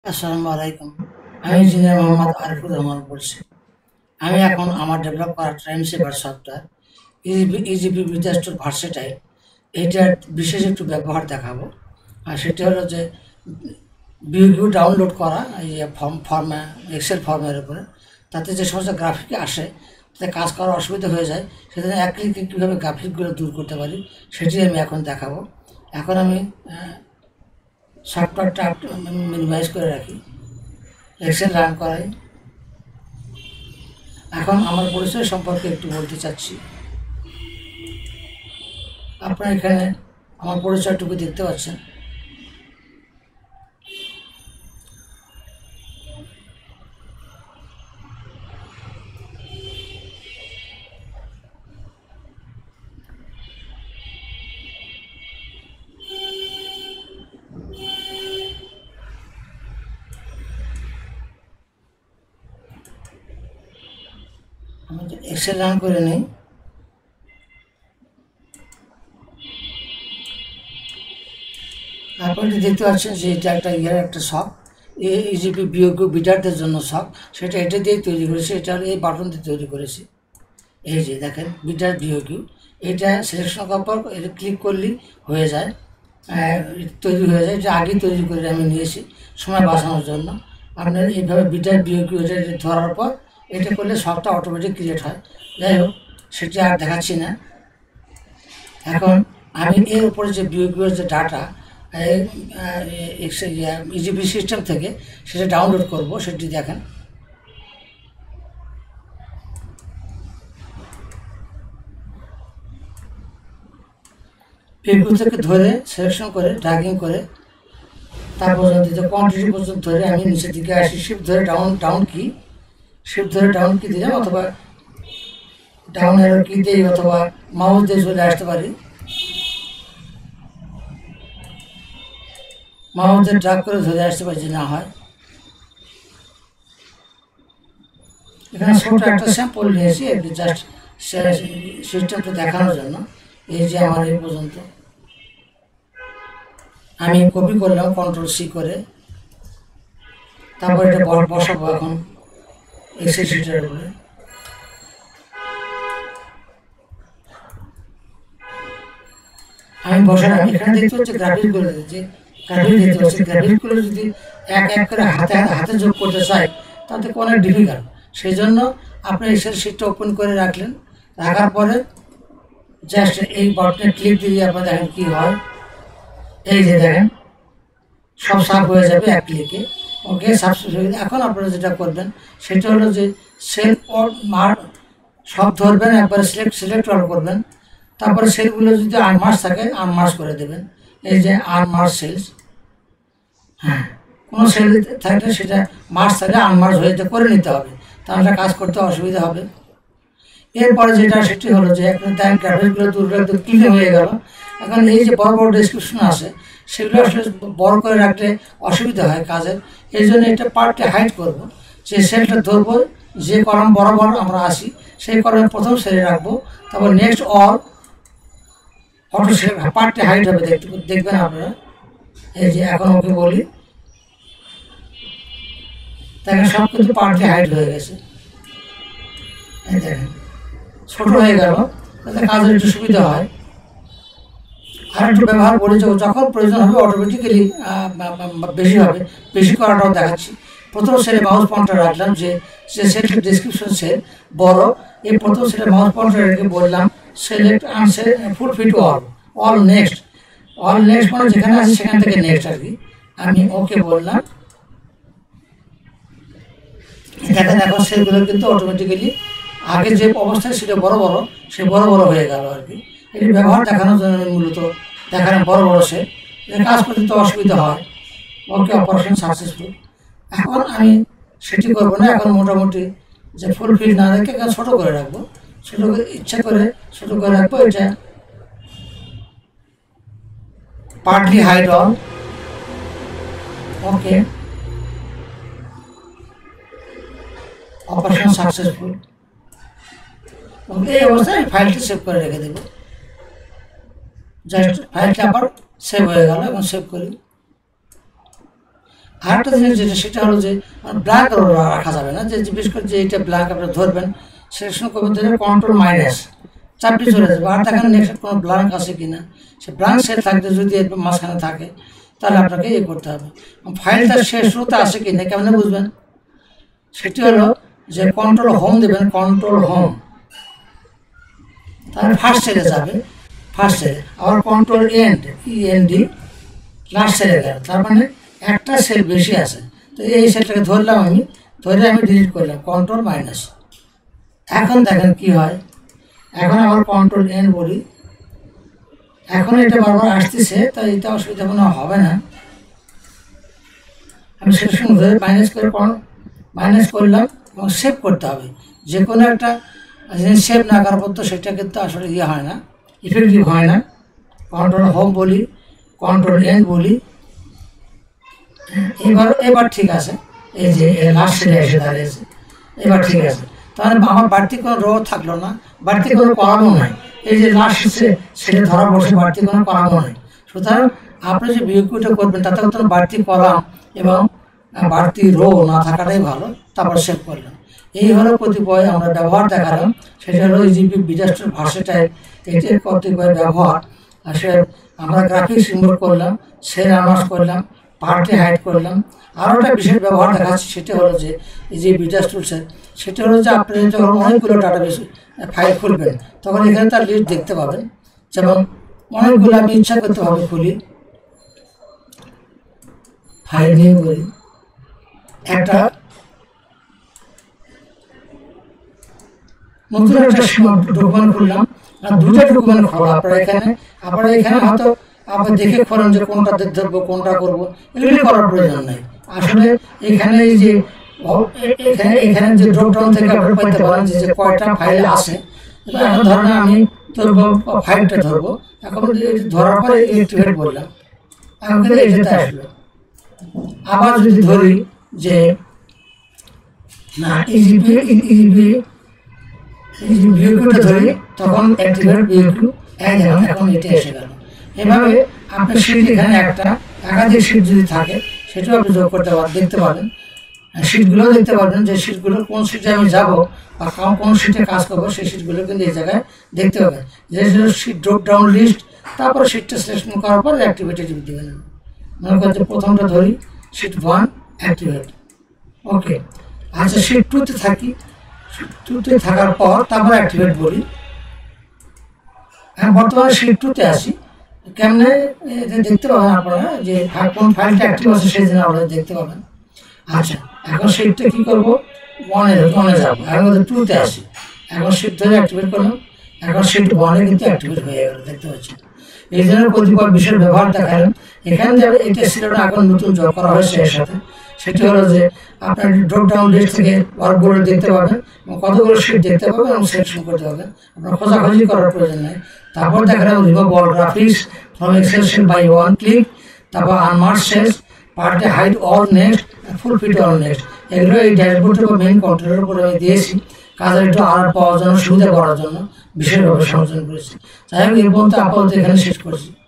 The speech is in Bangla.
আসসালামু আলাইকুম। আমি ইঞ্জিনিয়ার মোহাম্মদ আরিফুর রহমান বলছি। আমি এখন আমার ডেভেলপ করা টাইম সেভার সফটওয়্যার ইজিপি বিদ্যাস্টোর ভার্সেটাইল এইটার বিশেষ একটু ব্যবহার দেখাবো। আর সেটি হলো যে ভিউ ডাউনলোড করা এই যে ফর্মে এক্সেল ফর্মের উপরে, তাতে যে সমস্ত গ্রাফিক আসে তাতে কাজ করার অসুবিধা হয়ে যায়, সেখানে এক ক্লিকে কীভাবে গ্রাফিকগুলো দূর করতে পারি সেটি আমি এখন দেখাবো। এখন আমি সফটওয়্যারটা মিনিমাইজ করে রাখি, এক্সেল রান করাই। এখন আমার পরিচয় সম্পর্কে একটু বলতে চাচ্ছি। আপনারা এখানে আমার পরিচয়টুকু দেখতে পাচ্ছেন। আমি এক্সেল রান করে নিই। আপনারা দেখতে পাচ্ছেন যে এটা একটা একটা শখ, ইজিপি বিয়োগ বিটারদের জন্য শখ, সেটা এটা দিয়ে তৈরি করেছি। এটা এই বাটন দিয়ে তৈরি করেছি। এই যে দেখেন বিটার বিয়োগ, এটা সিলেকশন করার পর এটা ক্লিক করলেই হয়ে যায়, তৈরি হয়ে যায়। এটা আগে তৈরি করে আমি নিয়েছি সময় বাঁচানোর জন্য। আপনার এইভাবে বিটার বিয়োগ এটা ধরার পর এটা করলে শখটা অটোমেটিক ক্রিয়েট হয়। যাই হোক, সেটি আর দেখাচ্ছি না। এখন আমি এর উপরে যে বিয়োগের যে ডাটা ইজিপি সিস্টেম থেকে সেটা ডাউনলোড করব, সেটি দেখেন। পিকু থেকে ধরে সিলেকশন করে ড্রাগিং করে তার পর্যন্ত যে কোয়ান্টিটি পর্যন্ত ধরে আমি নিচের দিকে আসি, শিফট ধরে ডাউন কি, শিফট ধরে ডাউন কি দিলাম, অথবা ডাউন এরো কি দিই, অথবা মাউস দিয়ে চলে আসতে পারি। মাউস দিয়ে ড্রাগ করে ধরে আসতে পারি, যে না হয়। এখানে ছোট একটা স্যাম্পল নিয়েছি জাস্ট সিস্টেমটা দেখানোর জন্য। এই যে আমার এই পর্যন্ত আমি কপি করলাম কন্ট্রোল সি করে, তারপর এটা বসাবো এখন এক্সেল শিটের উপরে। আমি বসালাম, এখানে দেখতে হচ্ছে গ্রাফিকগুলো, যে গ্রাফিক দেখতে হচ্ছে, গ্রাফিকগুলো যদি এক এক করে হাতে হাতে যোগ করতে চাই তাতে অনেক ডিফিকাল্ট। সেই জন্য আপনি এক্সেল শিটটা ওপেন করে রাখলেন, রাখার পরে জাস্ট এই বাটনে ক্লিক দিয়ে আপনার দেখেন কী হয়। এই যে দেখেন সব সাফ হয়ে যাবে এক ক্লিকে। ওকে, সাবস্ক্রাইব হয়ে গেলে এখন আপনারা যেটা করবেন সেটা হলো যে সেল মার সব ধরবেন, একবারে সিলেক্ট অল করবেন। তারপরে সেলগুলো যদি আনমার্স থাকে আনমার্স করে দেবেন। এই যে আনমার্স সেলস, হ্যাঁ, কোনো সেল থাকলে সেটা মার্স থাকলে আনমার্স হয়ে করে নিতে হবে, তাহলে কাজ করতে অসুবিধা হবে। এরপরে যেটা সেটি হলো যে এখন দেখেন গ্রাফিক্সগুলো দূর একদম ক্লিন হয়ে গেল। এখন এই যে বড় বড় ডেসক্রিপশন আছে সেগুলো আসলে বড় করে রাখলে অসুবিধা হয় কাজের। এই জন্য এটা পার্টকে হাইড করব, যে সেলটা ধরবো, যে কলম বরাবর আমরা আসি সেই কলমে প্রথম সেলে রাখবো, তারপর নেক্সট অটো সেল পার্টটি হাইড হবে, দেখবেন আপনারা। এই যে এখন ওকে বলি, দেখেন সব কিন্তু পার্টটি হাইড হয়ে গেছে। এই দেখেন ছোট হয়ে গেল, তাতে কাজের একটু সুবিধা হয়। আর একটু ব্যবহার করে যখন প্রয়োজন হবে অটোমেটিক্যালি বেশি হবে, বেশি করাটাও দেখাচ্ছি। প্রথম সেলে মাউস পয়েন্টার রাখলাম, যে সেলটা ডিসক্রিপশন সেল বড়, এই প্রথম সেলে মাউস পয়েন্টার রেখে বললাম select full fit all next. মানে যেখানে আছে সেখান থেকে নেক্সট আর কি। আমি ওকে বললাম, দেখেন এখন সেলগুলো কিন্তু অটোমেটিক্যালি আগে যে অবস্থায় ছিল বড় বড়, সে বড় বড় হয়ে গেল আর কি। এটি ব্যবহার দেখানোর জন্য মূলত দেখানো বড় বড় সেল, কাজ করতে তো অসুবিধা হয়। Okay, operation successful. এখন আমি সেটি করবো না, এখন মোটামুটি যে ফুলফিল না রেখে এখন ছোটো করে রাখবো, ছোটো করে ইচ্ছা করে ছোটো করে রাখবো। এটা partly hide on, okay, operation successful. এই অবস্থায় ফাইলটি সেভ করে রেখে দেব। জাস্ট ফাইলটা আবার সেভ হয়ে গেল, এবং সেভ করি। আরেকটা জিনিস যেটা সেটা হলো যে ব্ল্যাঙ্ক রাখা যাবে না, যে বিশেষ করে যে এটা ব্ল্যাঙ্ক আপনারা ধরবেন সেটার সঙ্গে করবেন ধরে কন্ট্রোল মাইনাস চাপটি চলে যাবে, আর দেখেন নেক্সট কোনো ব্ল্যাঙ্ক আছে কিনা। সে ব্ল্যাঙ্ক সেল থাকতে যদি এর মাঝখানে থাকে তাহলে আপনাকে ইয়ে করতে হবে। ফাইলটা শেষ শুরুতে আসে কিনা কেমন বুঝবেন, সেটি হলো যে কন্ট্রোল হোম দেবেন, কন্ট্রোল হোম, তাহলে ফার্স্ট সেলে যাবে, ফার্স্ট সেলে আবার কন্ট্রোল এন্ড END লাস্ট সেলে গেল, তার মানে একটা সেল বেশি আছে। তো এই সেলটাকে ধরলাম আমি, ধরে আমি ডিলিট করলাম কন্ট্রোল মাইনাস। এখন দেখেন কি হয়, এখন আবার কন্ট্রোল N বলি, এখন এটা বারবার আসতেছে, তাই এটা অসুবিধা কোনো হবে না। আমি শেষ ধরে মাইনাস করলাম এবং সেভ করতে হবে। যে কোনো একটা জিনিস সেভ না করার পর তো সেটা কিন্তু আসলে ইয়ে হয় না, ইফেক্টিভ হয় না। কন্ট্রোল হোম বলি, কন্ট্রোল N বলি, এবার ঠিক আছে। এই যে লাস্ট সেলে এসে দাঁড়িয়েছে, এবার ঠিক আছে। তাহলে আমার বাড়তি কোনো রো থাকলো না, বাড়তি কোনো কলামও নাই। এই যে লাস্ট সেটা ধরা বসে বাড়তি কোনো কলামও নাই। সুতরাং আপনি যে বিয়োগটা করবেন তাতে কোনো বাড়তি কলাম এবং বাড়তি রো না থাকাটাই ভালো। তারপর সেভ করলাম। এই হলো কতিপয় আমরা ব্যবহার দেখালাম, সেটা হলো জিপি বিজাস্টার ভার্সেটাইল, এটির কতিপয় ব্যবহার। আসলে আমরা গ্রাফিক্স ইম্পোর্ট করলাম, সেল আনাউন্স করলাম, পার্টি হাইড করলাম। আরও একটা বিশেষ ব্যবহার দেখাচ্ছি, সেটা হলো যে এই যে বিজাস টুলসের, সেটা হলো যে আপনি যখন অনেকগুলো ডাটাবেস ফাইল খুলবেন তখন এখানে তার লিস্ট দেখতে পাবেন। যেমন অনেকগুলো আমি ইচ্ছা করতে হবে খুলি, ফাইল নিয়ে করি, একটা নতুন একটা ডকুমেন্ট খুললাম, আর দুটো ডকুমেন্ট খোলা। আপনারা এখানে হয়তো আপনি দেখে খোলেন যে কোনটা দেখতে ধরবো, কোনটা করবো, এগুলি করার প্রয়োজন নাই। আসলে এখানে এই যে এখানে যে ড্রপডাউন থেকে আপনি পাইতে পারেন যে কয়টা ফাইল আছে। এখন ধরেন আমি ধরবো ফাইলটা ধরবো, এখন ধরার পরে অ্যাক্টিভেট করলাম, এখন কিন্তু এটাতে আসলো। আবার যদি ধরি যে না ভিউটা ধরি, তখন অ্যাক্টিভেট ভিউ, এখন এটা এসে গেল। এভাবে আপনার শীট এখানে একটা একাধিক শীট যদি থাকে সেটাও আপনি যোগ করতে দেখতে পাবেন। শীটগুলো দেখতে পারবেন যে শীটগুলো কোন শীটে আমি যাবো বা কোন শীটে কাজ করবো, সেই শীটগুলো কিন্তু এই জায়গায় দেখতে পাবেন। যে শীট ড্রপ ডাউন লিস্ট, তারপরে শীটটা সিলেকশন করার পর অ্যাক্টিভেটে দেবেন। মনে করেন যে প্রথমটা ধরি, শীট 1 অ্যাক্টিভেট, ওকে। আচ্ছা, শীট 2তে থাকি, 2তে থাকার পর তারপর অ্যাক্টিভেট বলি। হ্যাঁ, বর্তমানে শীট 2তে আসি, কেমনে দেখতে পাবেন আপনারা যে কোন ফাইলটা অ্যাক্টিভ আছে সেই জন্য আপনারা দেখতে পাবেন। আচ্ছা, এখন শীটটা কী করবো, 1-এ যাবো, এখন 2তে আসি, এখন শীট ধরে অ্যাক্টিভেট করলাম, এখন শীট 1-এ কিন্তু অ্যাক্টিভেট হয়ে গেল, দেখতে পাচ্ছেন। এই জন্য কতিপয় বিষয়ের ব্যবহার দেখালাম। এখানে যাবে এটা ছিল না, এখন নতুন যোগ করা হয়েছে এর সাথে। সেটি হলো যে আপনার ড্রপ ডাউন লিস্ট থেকে ওয়ার্কগুলো দেখতে পাবেন এবং কতগুলো শীট দেখতে পাবেন এবং সিলেকশন করতে পারবেন। আপনার খোঁজাখুঁজি করার প্রয়োজন নেই। তারপর দেখালাম remove all graphics from Excel sheet by 1 click, তারপর আনমার্ক সেলস, পার্টে hide all next, full fit all next. এগুলো এই ড্যাশবোর্ডের বা মেইন কন্ট্রোলের উপরে আমি দিয়েছি, কাজের একটু আর পাওয়ার জন্য, সুবিধা করার জন্য বিশেষভাবে সংযোজন করেছি। যাই হোক, এই পর্যন্ত আপাতত এখানে শেষ করছি।